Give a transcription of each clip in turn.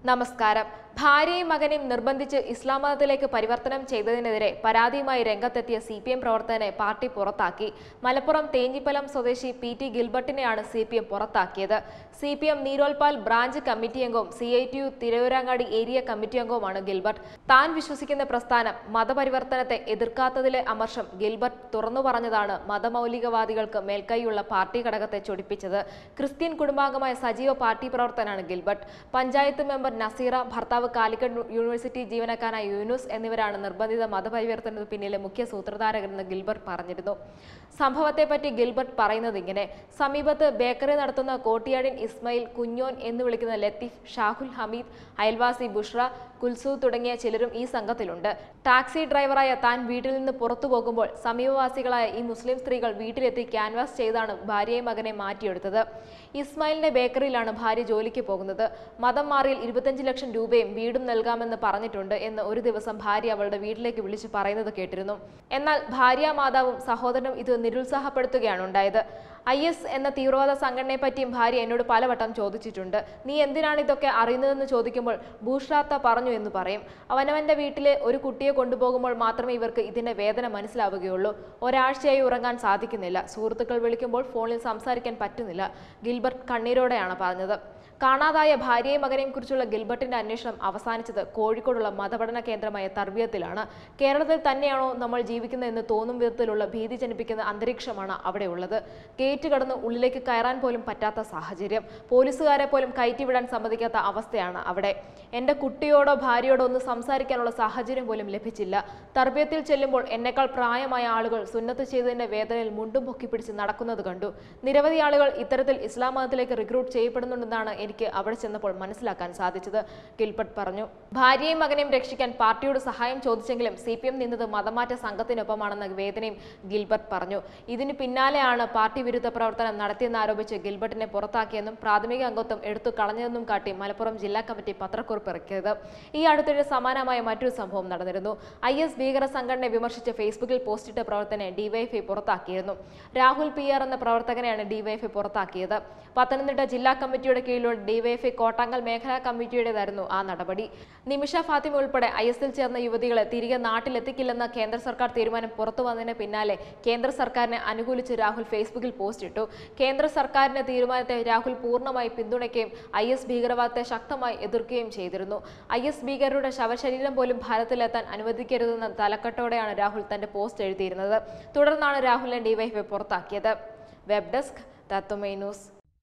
നമസ്കാരം. ഭാര്യയും മകനെയും നിർബന്ധിച്ച് ഇസ്ലാം മതത്തിലേക്ക് പരിവർത്തനം ചെയ്തതിനെതിരെ പരാതിയുമായി രംഗത്തെത്തിയ CPM പ്രവർത്തകനെ പാർട്ടി പുറത്താക്കി. മലപ്പുറം തേഞ്ഞിപ്പലം സ്വദേശി PT ഗിൽബർട്ടിനെയാണ് CPM പുറത്താക്കിയത്. CPM നീരോൽപാൽ ബ്രാഞ്ച് കമ്മിറ്റി അംഗവും CITU തിരൂരങ്ങാടി ഏരിയ കമ്മിറ്റി അംഗവുമാണ് ഗിൽബർട്ട്. താൻ വിശ്വസിക്കുന്ന പ്രസ്ഥാനം മതപരിവർത്തനത്തെ എതിർക്കാത്തതിലെ അമർഷം ഗിൽബർട്ട് തുറന്നു പറഞ്ഞതാണ് മതമൗലികവാദികൾക്ക് മേൽക്കൈയുള്ള പാർട്ടി ഘടകത്തെ ചൊടിപ്പിച്ചത്. ക്രിസ്ത്യൻ കുടുംബാംഗമായ സജീവ പാർട്ടി പ്രവർത്തകനാണ് ഗിൽബർട്ട്. പഞ്ചായത്ത് മെമ്പർ നസീറ, ഭർത്താവ് കാലിക്കറ്റ് യൂണിവേഴ്സിറ്റി ജീവനക്കാരനായ യൂനുസ് എന്നിവരാണ് നിർബന്ധിത മതപരിവർത്തനത്തിന് പിന്നിലെ മുഖ്യ സൂത്രധാരകരെന്ന് ഗിൽബർട്ട് പറഞ്ഞിരുന്നു. സംഭവത്തെപ്പറ്റി ഗിൽബർട്ട് പറയുന്നത് ഇങ്ങനെ: സമീപത്ത് ബേക്കറി നടത്തുന്ന കോട്ടിയാടിൻ ഇസ്മയിൽ, കുഞ്ഞോൻ എന്ന് വിളിക്കുന്ന ലത്തീഫ്, ഷാഹുൽ ഹമീദ്, അയൽവാസി ബുഷ്ര, കുൽസു തുടങ്ങിയ ചിലരും ഈ സംഘത്തിലുണ്ട്. ടാക്സി ഡ്രൈവറായ താൻ വീട്ടിൽ നിന്ന് പുറത്തു പോകുമ്പോൾ സമീപവാസികളായ ഈ മുസ്ലിം സ്ത്രീകൾ വീട്ടിലെത്തി ക്യാൻവാസ് ചെയ്താണ് ഭാര്യയും മകനെ മാറ്റിയെടുത്തത്. ഇസ്മായിലിന്റെ ബേക്കറിയിലാണ് ഭാര്യ ജോലിക്ക് പോകുന്നത്. മതം മാറിയിൽ 25 ലക്ഷം രൂപയും വീടും നൽകാമെന്ന് പറഞ്ഞിട്ടുണ്ട് എന്ന് ഒരു ദിവസം ഭാര്യ അവളുടെ വീട്ടിലേക്ക് വിളിച്ച് പറയുന്നത് കേട്ടിരുന്നു. എന്നാൽ ഭാര്യ മാതാവും സഹോദരനും ഇത് നിരുത്സാഹപ്പെടുത്തുകയാണ് ഉണ്ടായത്. IS എന്ന തീവ്രവാദ സംഘടനയെ പറ്റിയും ഭാര്യ എന്നോട് പലവട്ടം ചോദിച്ചിട്ടുണ്ട്. നീ എന്തിനാണ് ഇതൊക്കെ അറിയുന്നതെന്ന് ചോദിക്കുമ്പോൾ ബൂഷ്രാത്ത പറഞ്ഞു എന്ന് പറയും. അവനവന്റെ വീട്ടിലെ ഒരു കുട്ടിയെ കൊണ്ടുപോകുമ്പോൾ മാത്രമേ ഇവർക്ക് ഇതിന്റെ വേദന മനസ്സിലാവുകയുള്ളൂ. ഒരാഴ്ചയായി ഉറങ്ങാൻ സാധിക്കുന്നില്ല. സുഹൃത്തുക്കൾ വിളിക്കുമ്പോൾ ഫോണിൽ സംസാരിക്കാൻ പറ്റുന്നില്ല. ഗിൽബർട്ട് കണ്ണീരോടെയാണ് പറഞ്ഞത്. കാണാതായ ഭാര്യയും മകനെയും കുറിച്ചുള്ള ഗിൽബർട്ടിന്റെ അന്വേഷണം അവസാനിച്ചത് കോഴിക്കോടുള്ള മതപഠന കേന്ദ്രമായ തർബിയത്തിലാണ്. കേരളത്തിൽ തന്നെയാണോ നമ്മൾ ജീവിക്കുന്നതെന്ന് തോന്നും വിധത്തിലുള്ള ഭീതി ജനിപ്പിക്കുന്ന അന്തരീക്ഷമാണ് അവിടെയുള്ളത്. ഗേറ്റ് കടന്ന് ഉള്ളിലേക്ക് കയറാൻ പോലും പറ്റാത്ത സാഹചര്യം. പോലീസുകാരെ പോലും കയറ്റിവിടാൻ സമ്മതിക്കാത്ത അവസ്ഥയാണ് അവിടെ. എൻ്റെ കുട്ടിയോടോ ഭാര്യയോടോ ഒന്ന് സംസാരിക്കാനുള്ള സാഹചര്യം പോലും ലഭിച്ചില്ല. തർബിയത്തിൽ ചെല്ലുമ്പോൾ എന്നെക്കാൾ പ്രായമായ ആളുകൾ സുന്നത്ത് ചെയ്തതിന്റെ വേദനയിൽ മുണ്ടും പൊക്കിപ്പിടിച്ച് നടക്കുന്നത് കണ്ടു. നിരവധി ആളുകൾ ഇത്തരത്തിൽ ഇസ്ലാം മതത്തിലേക്ക് റിക്രൂട്ട് ചെയ്യപ്പെടുന്നുണ്ടെന്നാണ് എനിക്ക് അവിടെ ചെന്നപ്പോൾ മനസ്സിലാക്കാൻ സാധിച്ചത്, ഗിൽബർട്ട് പറഞ്ഞു. ഭാര്യയും മകനെയും രക്ഷിക്കാൻ പാർട്ടിയോട് സഹായം ചോദിച്ചെങ്കിലും CPM നിന്നത് മതമാറ്റ സംഘത്തിനൊപ്പമാണെന്ന വേദനയും ഗിൽബർട്ട് പറഞ്ഞു. ഇതിനു പിന്നാലെയാണ് പാർട്ടി വിരുദ്ധ പ്രവർത്തനം നടത്തിയെന്നാരോപിച്ച് ഗിൽബർട്ടിനെ പുറത്താക്കിയെന്നും പ്രാഥമിക അംഗത്വം എടുത്തു കളഞ്ഞതെന്നും കാട്ടി മലപ്പുറം ജില്ലാ കമ്മിറ്റി പത്രക്കുറിപ്പ് ഇറക്കിയത്. ഈ അടുത്തിടെ സമാനമായ മറ്റൊരു സംഭവം നടന്നിരുന്നു. IS ഭീകര സംഘടനയെ വിമർശിച്ച് ഫേസ്ബുക്കിൽ പോസ്റ്റിട്ട പ്രവർത്തകനെ DYFI പുറത്താക്കിയിരുന്നു. രാഹുൽ PR എന്ന പ്രവർത്തകനെയാണ് DYFI പുറത്താക്കിയത്. പത്തനംതിട്ട ജില്ലാ കമ്മിറ്റിയുടെ കീഴിലുള്ള DYFI കോട്ടാങ്കൽ മേഖലാ കമ്മിറ്റിയുടേതായിരുന്നു ആ നടപടി. നിമിഷ ഫാത്തിമ ഉൾപ്പെടെ ISൽ ചേർന്ന യുവതികളെ തിരികെ നാട്ടിലെത്തിക്കില്ലെന്ന കേന്ദ്ര സർക്കാർ തീരുമാനം പുറത്തു വന്നതിന് പിന്നാലെ കേന്ദ്ര സർക്കാരിനെ അനുകൂലിച്ച് രാഹുൽ ഫേസ്ബുക്കിൽ പോസ്റ്റ് ഇട്ടു. കേന്ദ്ര സർക്കാരിന്റെ തീരുമാനത്തെ രാഹുൽ പൂർണ്ണമായി പിന്തുണയ്ക്കുകയും IS ഭീകരവാദത്തെ ശക്തമായി എതിർക്കുകയും ചെയ്തിരുന്നു. IS ഭീകരരുടെ ശവശരീരം പോലും ഭാരതത്തിലെത്താൻ അനുവദിക്കരുതെന്ന തലക്കെട്ടോടെയാണ് രാഹുൽ തന്റെ പോസ്റ്റ് എഴുതിയിരുന്നത്. തുടർന്നാണ് രാഹുലിനെ DYFI പുറത്താക്കിയത്. Web desk, Tatwamayi news.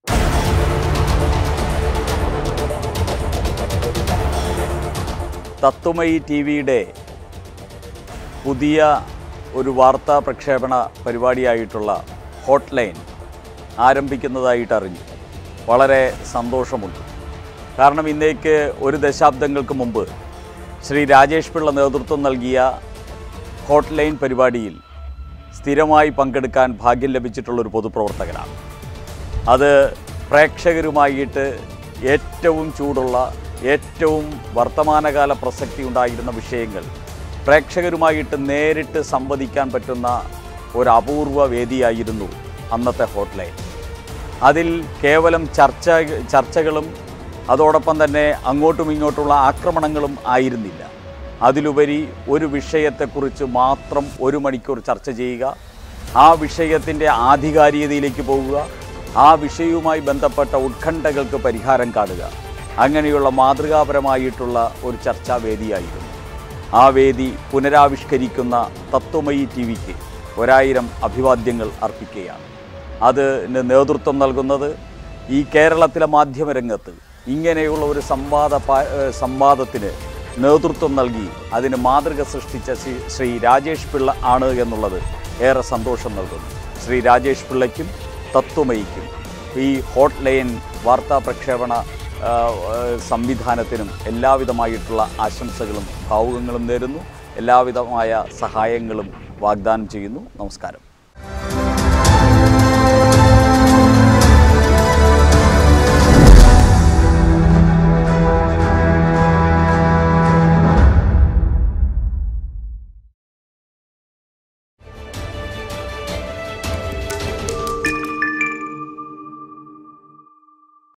Tatwamayi TVയുടെ പുതിയ ഒരു വാർത്താ പ്രക്ഷേപണ പരിപാടിയായിട്ടുള്ള ഹോട്ട് ലൈൻ ആരംഭിക്കുന്നതായിട്ടറിഞ്ഞു. വളരെ സന്തോഷമുണ്ട്. കാരണം ഇന്നേക്ക് ഒരു ദശാബ്ദങ്ങൾക്ക് മുമ്പ് ശ്രീ രാജേഷ് പിള്ള നേതൃത്വം നൽകിയ ഹോട്ട് ലൈൻ പരിപാടിയിൽ സ്ഥിരമായി പങ്കെടുക്കാൻ ഭാഗ്യം ലഭിച്ചിട്ടുള്ളൊരു പൊതുപ്രവർത്തകനാണ്. അത് പ്രേക്ഷകരുമായിട്ട് ഏറ്റവും ചൂടുള്ള, ഏറ്റവും വർത്തമാനകാല പ്രസക്തി ഉണ്ടായിരുന്ന വിഷയങ്ങൾ പ്രേക്ഷകരുമായിട്ട് നേരിട്ട് സംവദിക്കാൻ പറ്റുന്ന ഒരു അപൂർവ വേദിയായിരുന്നു അന്നത്തെ ഹോട്ട് ലൈൻ. അതിൽ കേവലം ചർച്ചകളും അതോടൊപ്പം തന്നെ അങ്ങോട്ടും ഇങ്ങോട്ടുള്ള ആക്രമണങ്ങളും ആയിരുന്നില്ല. അതിലുപരി ഒരു വിഷയത്തെക്കുറിച്ച് മാത്രം 1 മണിക്കൂർ ചർച്ച ചെയ്യുക, ആ വിഷയത്തിൻ്റെ ആധികാരികതയിലേക്ക് പോവുക, ആ വിഷയവുമായി ബന്ധപ്പെട്ട ഉത്കണ്ഠകൾക്ക് പരിഹാരം കാണുക. അങ്ങനെയുള്ള മാതൃകാപരമായിട്ടുള്ള ഒരു ചർച്ചാ വേദിയായിരുന്നു. ആ വേദി പുനരാവിഷ്കരിക്കുന്ന തത്വമയി TVക്ക് 1000 അഭിവാദ്യങ്ങൾ അർപ്പിക്കുകയാണ്. അതിന് നേതൃത്വം നൽകുന്നത് ഈ കേരളത്തിലെ മാധ്യമരംഗത്ത് ഇങ്ങനെയുള്ള ഒരു സംവാദത്തിന് നേതൃത്വം നൽകി അതിന് മാതൃക സൃഷ്ടിച്ച ശ്രീ രാജേഷ് പിള്ള ആണ് എന്നുള്ളത് ഏറെ സന്തോഷം നൽകുന്നു. ശ്രീ രാജേഷ് പിള്ളയ്ക്കും തത്വമയിക്കും ഈ ഹോട്ട് ലൈൻ വാർത്താ പ്രക്ഷേപണ സംവിധാനത്തിനും എല്ലാവിധമായിട്ടുള്ള ആശംസകളും ഭാവുകങ്ങളും നേരുന്നു. എല്ലാവിധമായ സഹായങ്ങളും വാഗ്ദാനം ചെയ്യുന്നു. നമസ്കാരം.